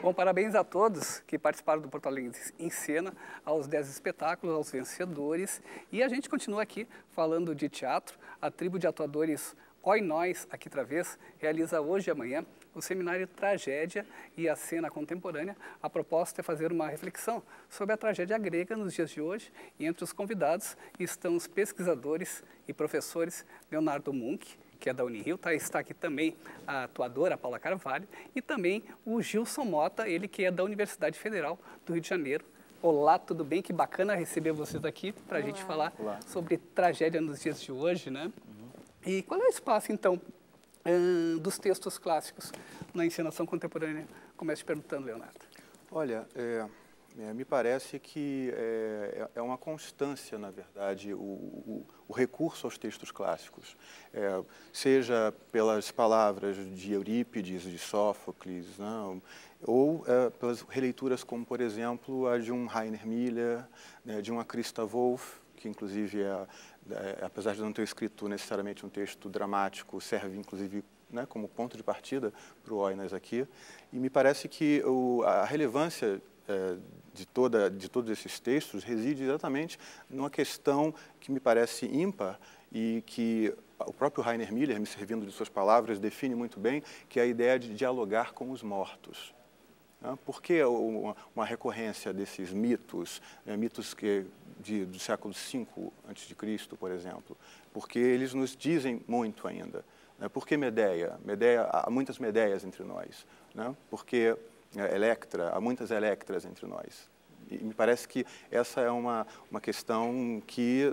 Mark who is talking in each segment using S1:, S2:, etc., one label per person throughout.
S1: Bom, parabéns a todos que participaram do Porto Alegre em Cena, aos 10 espetáculos, aos vencedores. E a gente continua aqui falando de teatro. A tribo de atuadores Oi Nós, aqui outra vez, realiza hoje e amanhã o seminário Tragédia e a Cena Contemporânea. A proposta é fazer uma reflexão sobre a tragédia grega nos dias de hoje. E entre os convidados estão os pesquisadores e professores Leonardo Munk, que é da Unirio, está aqui também a atuadora Paula Carvalho, e também o Gilson Mota, ele que é da Universidade Federal do Rio de Janeiro. Olá, tudo bem? Que bacana receber vocês aqui para a gente falar sobre tragédia nos dias de hoje, né? E qual é o espaço, então, dos textos clássicos na encenação contemporânea? Começo te perguntando, Leonardo.
S2: Olha, me parece que é uma constância, na verdade, o recurso aos textos clássicos, seja pelas palavras de Eurípides, de Sófocles, não, ou pelas releituras como, por exemplo, a de um Rainer Miller, né, de uma Christa Wolf, que inclusive, apesar de não ter escrito necessariamente um texto dramático, serve inclusive, né, como ponto de partida para o Oinas aqui. E me parece que a relevância de todos esses textos reside exatamente numa questão que me parece ímpar e que o próprio Rainer Miller, me servindo de suas palavras, define muito bem, que é a ideia de dialogar com os mortos. Por que uma recorrência desses mitos, mitos do século V a.C., por exemplo? Porque eles nos dizem muito ainda. Por que Medeia? Há muitas Medeias entre nós. Porque Electra, há muitas Electras entre nós. E me parece que essa é uma questão que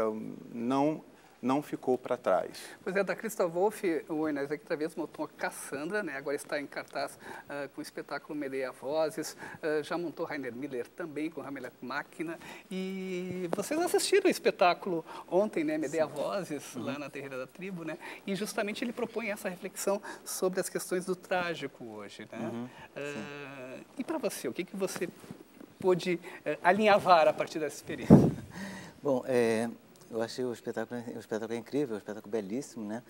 S2: não ficou para trás.
S1: Pois é, da Christa Wolf, o Inés aqui outra vez montou a Cassandra, né? Agora está em cartaz com o espetáculo Medeia Vozes, já montou Rainer Miller também com Hamlet Máquina. E vocês assistiram o espetáculo ontem, né? Medeia Vozes, lá na Terreira da Tribo, né? E justamente ele propõe essa reflexão sobre as questões do trágico hoje, né? E para você, o que você pôde alinhavar a partir dessa experiência?
S3: Bom, eu achei o espetáculo é incrível, um espetáculo belíssimo, né?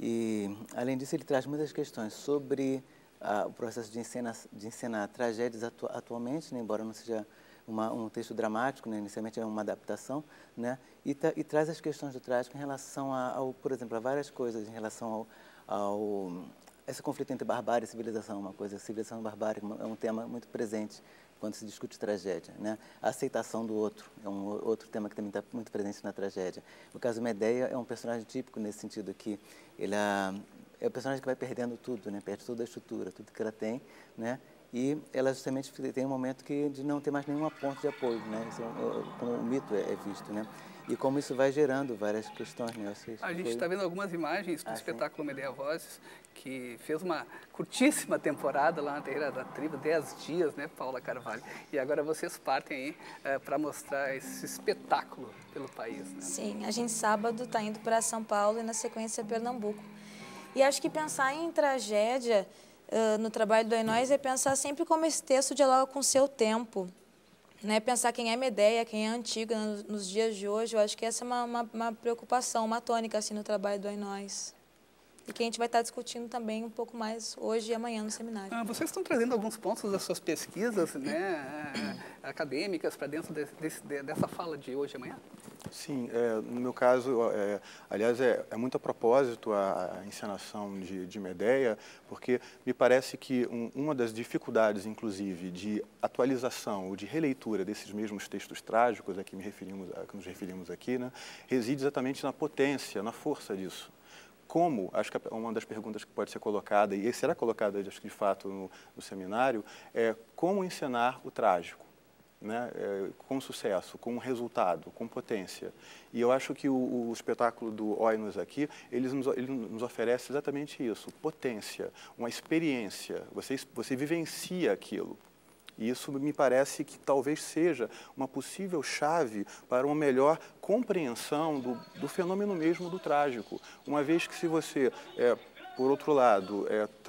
S3: E, além disso, ele traz muitas questões sobre o processo de encenar tragédias atualmente, né? Embora não seja um texto dramático, né? Inicialmente é uma adaptação, né? E traz as questões do trágico em relação por exemplo, a várias coisas, em relação ao esse conflito entre barbárie e civilização, civilização e barbárie é um tema muito presente quando se discute tragédia, né? A aceitação do outro é um outro tema que também está muito presente na tragédia. No caso, Medeia é um personagem típico nesse sentido que ele é o personagem que vai perdendo tudo, né? Perde toda a estrutura, tudo que ela tem, né? E ela justamente tem um momento de não ter mais nenhuma ponte de apoio, né? Isso como o mito é visto, né? E como isso vai gerando várias questões, né?
S1: A gente está vendo algumas imagens do espetáculo Medeia Vozes, que fez uma curtíssima temporada lá na Terreira da Tribo, 10 dias, né, Paula Carvalho? E agora vocês partem aí para mostrar esse espetáculo pelo país, né?
S4: Sim, a gente sábado está indo para São Paulo e na sequência Pernambuco. E acho que pensar em tragédia no trabalho do Oinós é pensar sempre como esse texto dialoga com o seu tempo. Né, pensar quem é Medeia, quem é antiga nos dias de hoje, eu acho que essa é uma preocupação, uma tônica assim, no trabalho do Oinós. E que a gente vai estar discutindo também um pouco mais hoje e amanhã no seminário.
S1: Vocês estão trazendo alguns pontos das suas pesquisas, né, acadêmicas para dentro dessa fala de hoje e amanhã?
S2: Sim, no meu caso, aliás, é muito a propósito a encenação de Medeia, porque me parece que uma das dificuldades, inclusive, de atualização ou de releitura desses mesmos textos trágicos a que nos referimos aqui, né, reside exatamente na potência, na força disso. Como, acho que uma das perguntas que pode ser colocada, e será colocada, acho que de fato, no seminário, é como encenar o trágico, né? Com sucesso, com resultado, com potência. E eu acho que o espetáculo do Oinos aqui, ele nos oferece exatamente isso, potência, uma experiência, você vivencia aquilo. E isso me parece que talvez seja uma possível chave para uma melhor compreensão do fenômeno mesmo do trágico. Uma vez que se você, por outro lado,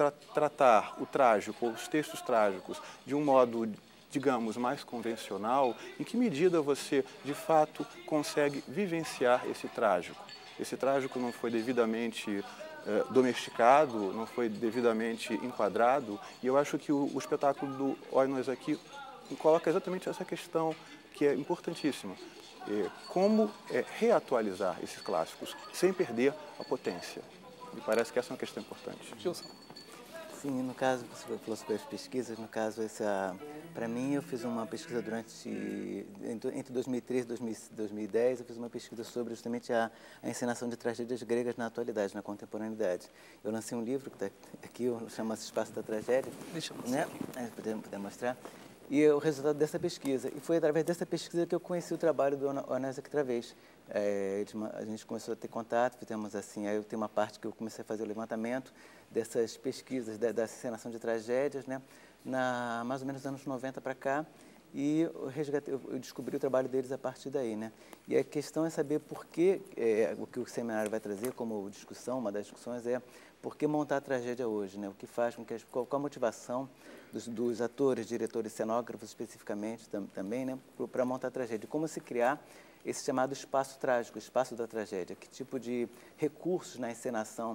S2: tratar o trágico, ou os textos trágicos, de um modo, digamos, mais convencional, em que medida você, de fato, consegue vivenciar esse trágico? Esse trágico não foi devidamente domesticado, não foi devidamente enquadrado, e eu acho que o espetáculo do Oi Nós Aqui coloca exatamente essa questão que é importantíssima. Como reatualizar esses clássicos sem perder a potência. Me parece que essa é uma questão importante.
S1: Gilson.
S3: Sim, no caso, você falou sobre as pesquisas, no caso, para mim, eu fiz uma pesquisa entre 2003 e 2010, eu fiz uma pesquisa sobre justamente a encenação de tragédias gregas na atualidade, na contemporaneidade. Eu lancei um livro, que está aqui, chama-se Espaço da Tragédia.
S1: Deixa eu mostrar aqui.
S3: Poder mostrar. E o resultado dessa pesquisa. E foi através dessa pesquisa que eu conheci o trabalho do Onés aqui outra vez. A gente começou a ter contato, fizemos assim, aí eu tenho uma parte que eu comecei a fazer o levantamento dessas pesquisas, da encenação de tragédias, né, mais ou menos nos anos 90 para cá, e eu descobri o trabalho deles a partir daí, né. E a questão é saber por que, o que o seminário vai trazer como discussão, uma das discussões é por que montar a tragédia hoje, né, o que faz com que, qual a motivação dos atores, diretores, cenógrafos especificamente também, né, para montar a tragédia, como se criar esse chamado espaço trágico, espaço da tragédia, que tipo de recursos na encenação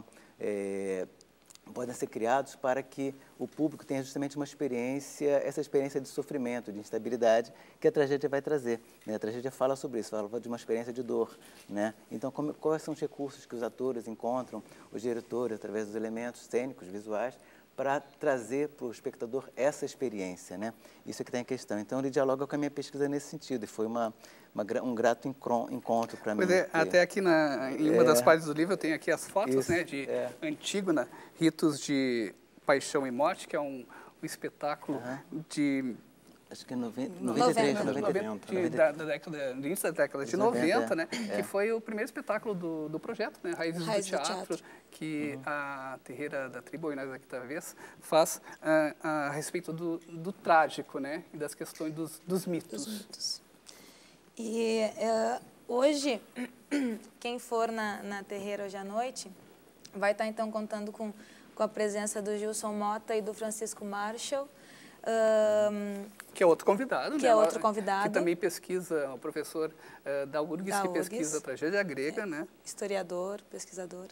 S3: podem ser criados para que o público tenha justamente uma experiência, essa experiência de sofrimento, de instabilidade que a tragédia vai trazer, né? A tragédia fala sobre isso, fala de uma experiência de dor, né? Então, quais são os recursos que os atores encontram, os diretores, através dos elementos cênicos, visuais, para trazer para o espectador essa experiência, né? Isso é que está em questão. Então, ele dialoga com a minha pesquisa nesse sentido, e foi um grato encontro para mim.
S1: Até aqui em uma das páginas do livro eu tenho aqui as fotos,
S3: isso,
S1: né, de Antígona, Ritos de Paixão e Morte, que é um espetáculo de...
S3: Acho que é 93, 90.
S1: Do início da década de 90, né? Que foi o primeiro espetáculo do projeto, né? Raízes do Teatro, que a Terreira da Tribo, e nós aqui talvez, faz a respeito do trágico, né? E das questões dos mitos.
S4: E hoje, quem for na Terreira hoje à noite, vai estar então contando com a presença do Gilson Mota e do Francisco Marshall,
S1: que é outro convidado,
S4: que é outro convidado.
S1: Que também pesquisa, o professor da URGS, que pesquisa a tragédia grega, né?
S4: Historiador, pesquisador.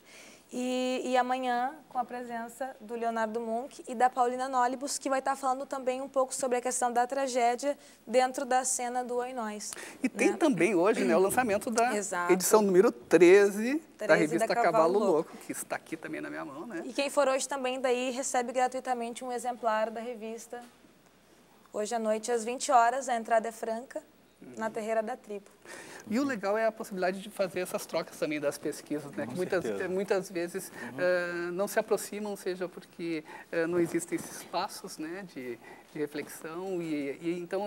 S4: E amanhã, com a presença do Leonardo Munch e da Paulina Nólibus, que vai estar falando também um pouco sobre a questão da tragédia dentro da cena do Oi Nós.
S1: E tem também hoje, né, o lançamento da edição número 13 da revista Cavalo Louco, que está aqui também na minha mão, né?
S4: E quem for hoje também daí recebe gratuitamente um exemplar da revista. Hoje à noite, às 20 horas, a entrada é franca, na Terreira da Tribo.
S1: E o legal é a possibilidade de fazer essas trocas também das pesquisas, né? Que muitas vezes não se aproximam, seja porque não existem esses espaços, né, de reflexão, e então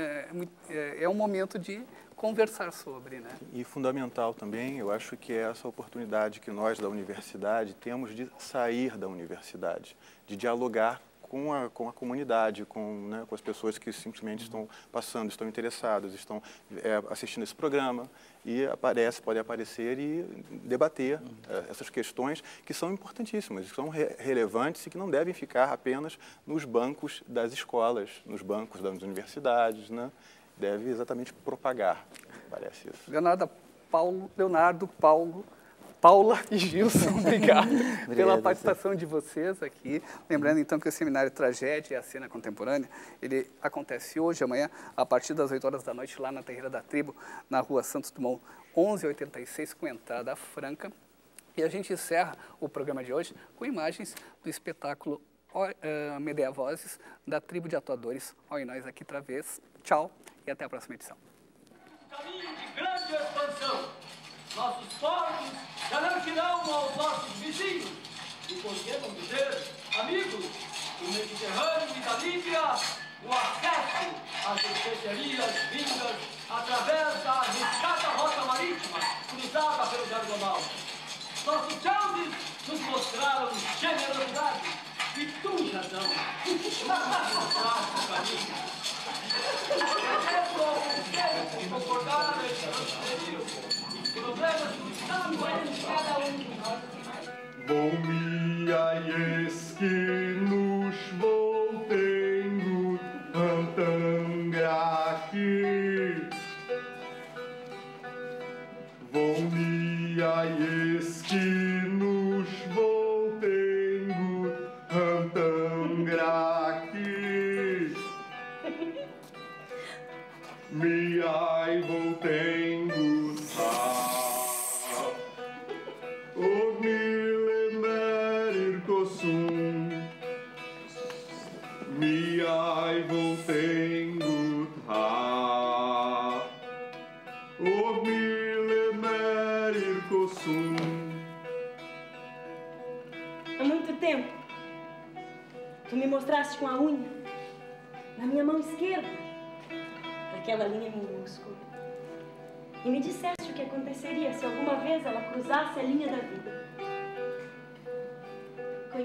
S1: é um momento de conversar sobre, né?
S2: E fundamental também, eu acho que é essa oportunidade que nós da universidade temos de sair da universidade, de dialogar com a comunidade, com as pessoas que simplesmente estão passando, estão interessadas, estão assistindo esse programa e podem aparecer e debater essas questões que são importantíssimas, que são relevantes e que não devem ficar apenas nos bancos das escolas, nos bancos das universidades, né? Deve exatamente propagar, parece isso.
S1: Leonardo, Paula e Gilson, obrigado pela participação de vocês aqui. Lembrando, então, que o Seminário Tragédia e a Cena Contemporânea, ele acontece hoje, amanhã, a partir das 8 horas da noite, lá na Terreira da Tribo, na Rua Santos Dumont, 1186, com entrada franca. E a gente encerra o programa de hoje com imagens do espetáculo Medea Vozes, da Tribo de Atuadores Oi Nós Aqui outra vez. Tchau e até a próxima edição.
S5: Caminho de grande expansão. Nossos portos garantirão aos nossos vizinhos, e por que não dizer, amigos, do Mediterrâneo e da Líbia, o acesso às especiarias vindas através da arriscada rota marítima cruzada pelo Diagonal. Nossos deuses nos mostraram generosidade e tu, razão, o caminho. Recebo ao conselho por concordar neste transferido. Problemas do Estado entre cada um.
S6: Bom dia, eis que nos voltemos aqui. Bom dia, eis que nos voltemos. o milemer cosum.
S7: Há muito tempo, tu me mostraste com a unha, na minha mão esquerda, aquela linha minúscula. E me disseste o que aconteceria se alguma vez ela cruzasse a linha da vida.